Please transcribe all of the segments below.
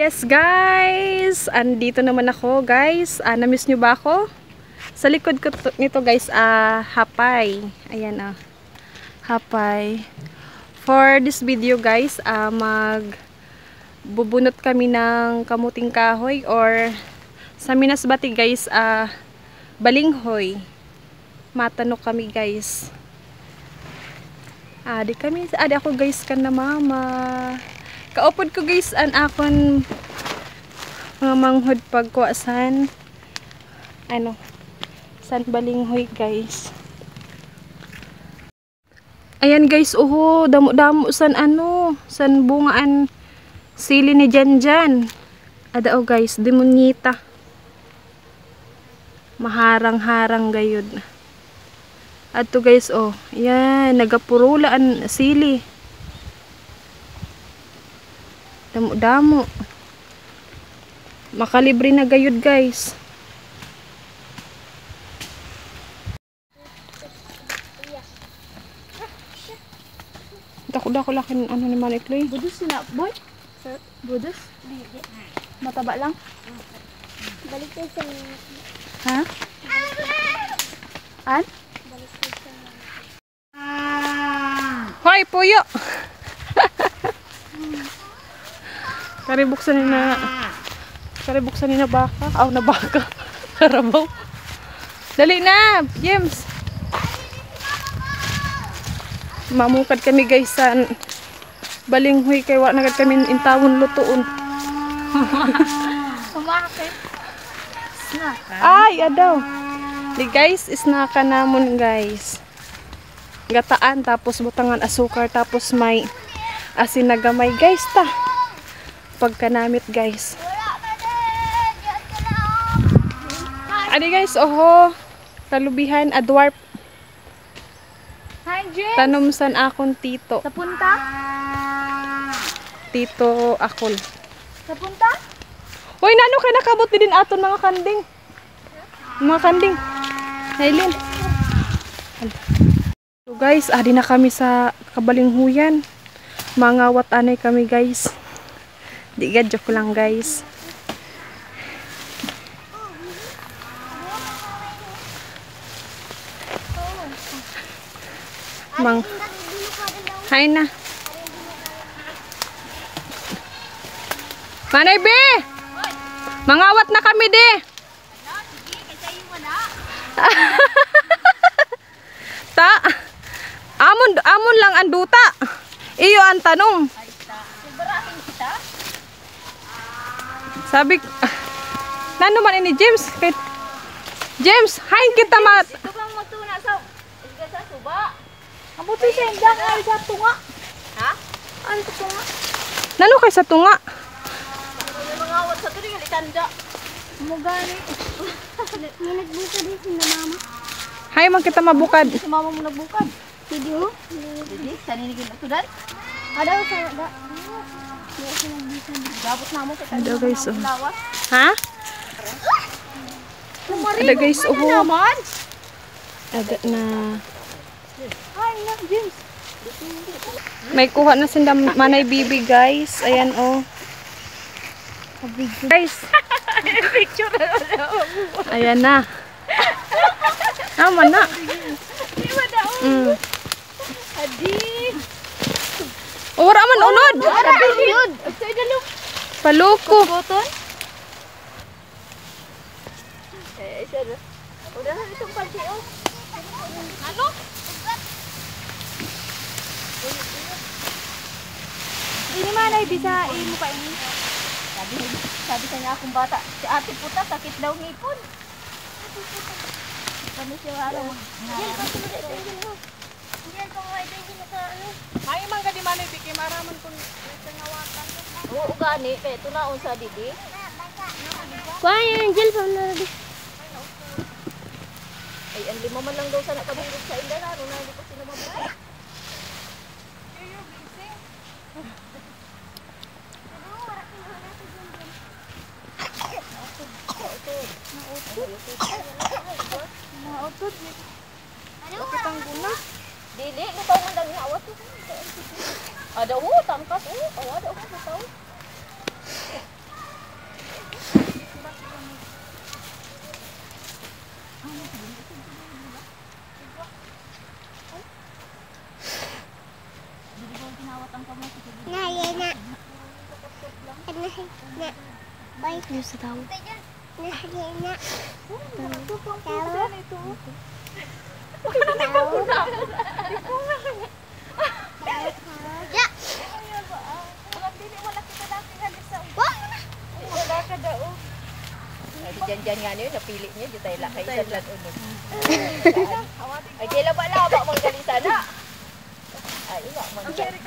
Yes guys, andito naman ako guys. Na-miss nyo ba ako? Sa likod ko nito guys, hapay. Ayan hapay. For this video guys, magbubunot kami ng kamuting kahoy or sa Minasbati guys, balinghoy. Matanok kami guys. Di ako guys kan na mama. Kaupod ko guys an akon mga manghod pagkuasan san balinghoy guys. Ayan guys, damo-damo san bungaan sili ni Janjan. Ada guys, demonyita. Maharang-harang gayud. Adto guys yan nagapurulaan sili. Damo-damo. Makalibre na gayud guys. Dako lakin ni Manikloy. Budus na boy? Budus? Mataba lang? Balik tayo sa... Ha? An? Balik tayo sa... Hoy, puyo! Karibuksan ni na baka. Na baka. Karabaw. Dali na, James. Mamukad kami guys sa balinghoy kay wa nagad kami intawon lutuon. Kumakit. Snaka. Ay, adaw. Di guys, isnaka namon guys. Gataan tapos butangan asukar tapos may asin na gamay guys ta. Pagkanamit guys. Adi guys, talubihan dwarf. Hi, Jay. Tanumsan akong tito. Sa punta? Tito akol. Sa punta? Hoy, nano kay nakabot din aton mga kanding. Mga kanding. Hailin. So guys, adi na kami sa kabalinghuyan. Mangawat anay kami guys. Di joke lang guys. Hay na. Manay be! Mangawat na kami de. Ta. Amon lang ang duta. Iyo ang tanong. Sabi nano man ini James? James, hain kita mat. Tukang matuna sa suba. Mabuti siya indang ay sa tunga. Ha? Ano sa tunga? Nano kay sa tunga? Mga awat sa tuloy itanda. Mugani. Nagbuka din si mama. Hay man kita mabukad. Si mama mo nagbukad. Hindi mo? Hindi. Saninigin na ito dan. Adaw sa da. Gabot na mo sa Ada guys lawas. Ha? Ada guys naman. Ada na. Ay, na James. May kuha na sinda manay bibi guys. Ayan guys. Picture na. Ayan na. Naman na. Di ba daw? Adi. Ora man unod. Adi yun. Sa idalo. Paluko. Boton. Isa na. Udah na itong pansi Ano? Ini mana bisa mo pa ini? Sabi sa niya akong bata, si ate puta sakit daw ngipon. Ano siya araw? Yan pa sila sa inyo. Yan pa nga ito sa ano. May mangga di manay biki maraman kun ngawatan. Oo gani kay tunaon sa didi. Kuha yung gel pa na di. Ay ang lima man lang daw sana kabungod sa inda na hindi ko sila mabuhay. Bakit ang guna? Dili, bitaw man lang awat. Ada tangkas ada bitaw. Yung sa tao. Diyan nga niyo, napili niyo, di tayo lakay sa lang unod. Ay, kailan ba laba mong gali sana? Ay, iba mong gali.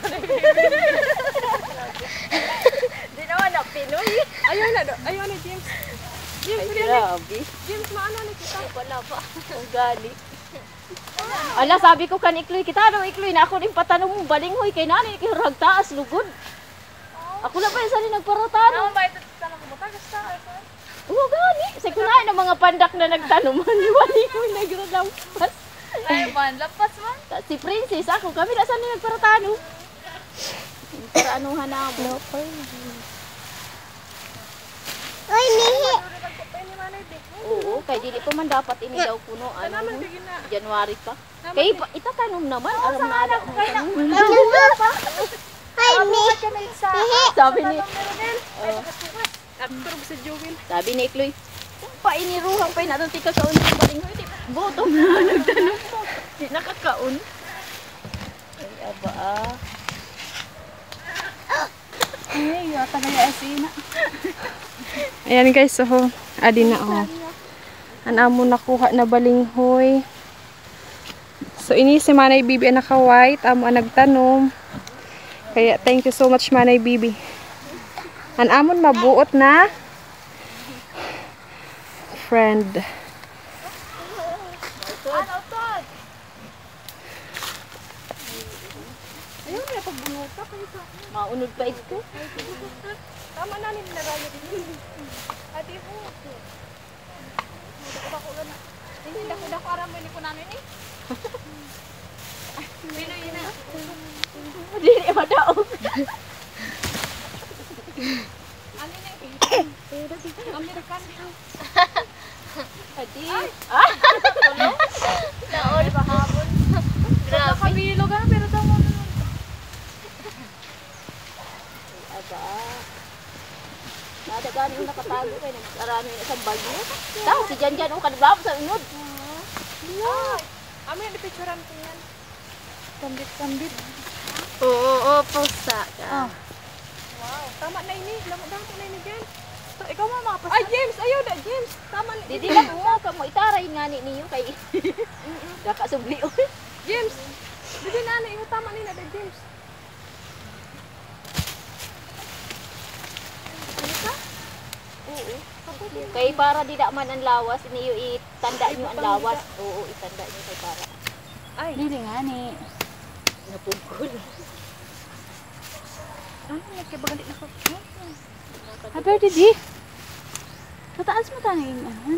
Di naman na Pinoy. Ayaw na, James. James, Ay, grabe. James, maano na kita? Wala pa. Ang gali. Ala, sabi ko kan Ikloy, kita daw Ikloy, na ako rin patanong mo, balinghoy, kay nani, kay ragtaas, lugod. Ako na pa yung sali nagparatano. Ba ito tanong ko ba? Gusto Oo, gani. Sa kunain ng mga pandak na nagtanuman, balinghoy, nagradampas. Ay, man, lapas man. Si Princess, ako, kami na sali nagparatano. Para anuhan na mo. Uy, nihi! Oo, kay dili pa man dapat ini daw puno, ano, January pa. Kay itatanom naman, aram na ala mo tanom. Ay, nihi! Sabi ni, Turog sa Joel. sabi ni Ikloy, pa iniruhang pa na doon tika sa unsang balinghoy, di bottom na nagtanong mo. Di nakakaon. Ay, aba ah. Ay, yata kaya asina. Ayan guys, so, adi na oh. Anamo nakuha na balinghoy. So, ini si Manay Bibi ang naka-white. Amo ang nagtanom. Kaya, thank you so much Manay Bibi. Anamon mabuot na friend. Ayun na, pagbunot ka kayo sa Maunod pa ito. tama na nila narayo din. Adi po. Hindi dako aram mo ni ko namin eh. Pinoy na. Dili madaog. Ano na American. Adi. Ah! Naol pahabol. Grabe. Kabilog ah, pero daw mo nun. Aba. Nada gani yung nakatago kay nag-arami na sa bagyo. Daw si Janjan o kadlap sa unod. Amo yung picturean ko yan. Kambit. Oo, pusa ka. Wow, tama na ini. Lamang na ini dyan. So, ikaw mo makapas. Ay, James! Ayaw na, James! Tama na. Didi lang mo ka mo itaray nga ni niyo kay kakasubli o. James! Didi na na, ikaw tama nila na, James. Ano ka? Oo. Kay para di da man ang lawas, niyo itanda niyo ang lawas. Oo, itanda niyo kay para. Ay. Dili nga ni. Napugol. Ano, nagkabagali na ko. Haber di. Tataas mo tayo yung ano.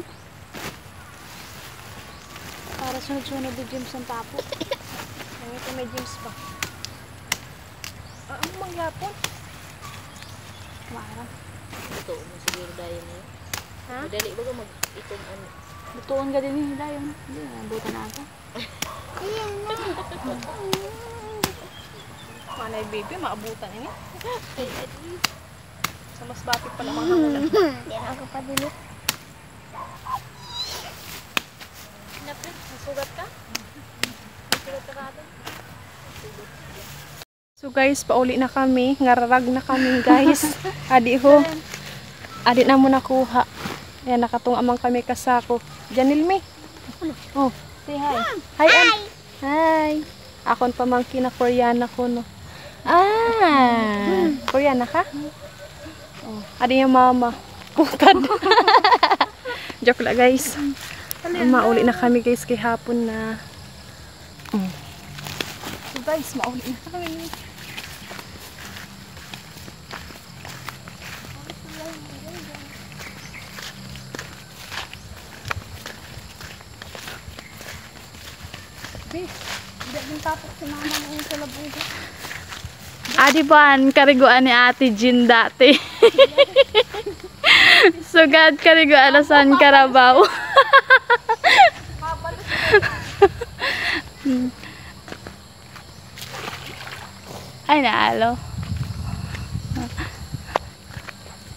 Para sunod-sunod di James ang tapo. Ano ito may James pa? Ano mangyapon? Maarang. Ito mo siguro dahil niyo. Ha? Madali ba mag-itong ano? Lutuon ka din yung hilayon. Hindi, nabutan na ata. Manay baby, maabutan ini. Sa mas bati pala mga hangulan. Yan ako pa dili. Nasugat ka? Nasugat ka ka So guys, pauli na kami. Ngararag na kami guys. Adi ho. Adi na mo nakuha. Ayan, nakatunga amang kami kasako. Janilmi. Oh, say hi. Hi, Ann. Hi. Akon pamangkin na Koreana ko, no. Ah, Koreana ka? Oh, adi yung mama. Putad. Joke lang, guys. Mauli na kami, guys, kay hapon na. So, guys, mauli na kami. Adiban, kariguan ni Ate Jean dati. Sugad kariguan alasan Karabaw. Ay, naalo.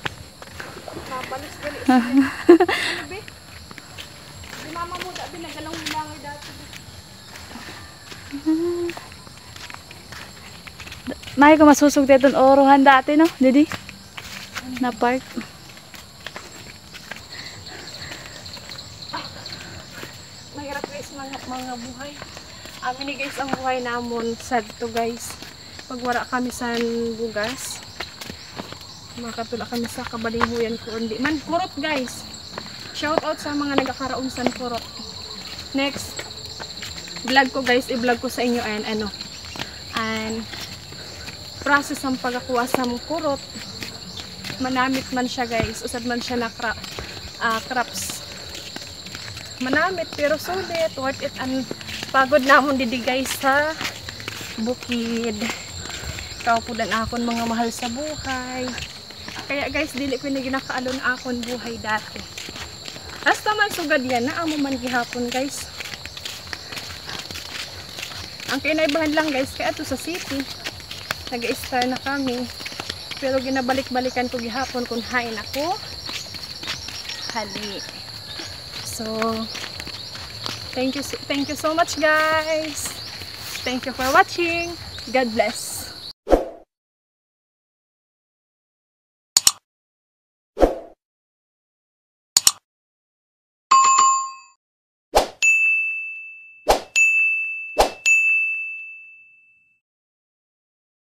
Di mama mo dati nagalang langay dati. May ko masusog dito oruhan dati, no? Didi? Na park. Mahirap guys mga buhay. Amin ni guys ang buhay namon sad to guys. Pag wala kami sa bugas, makatula kami sa kabalinghuyan ko hindi man kurot guys. Shout out sa mga nagakaraon sa kurot. Next vlog ko guys, i-vlog ko sa inyo and process ang pagkakuha sa kurot. Manamit man siya guys, usad man siya na crops. Manamit pero sulit, worth it, and pagod namon didi guys sa bukid. Kaupudan akon mga mahal sa buhay. Kaya guys, dili ko na ginakaalon akon buhay dati. Hasta man sugad yan, naamo man gihapon guys. Ang kinaibahan lang guys, kaya to sa city, nag-i-star na kami. Pero ginabalik-balikan ko gihapon kung hain ako. Hali. So, thank you so much guys. Thank you for watching. God bless.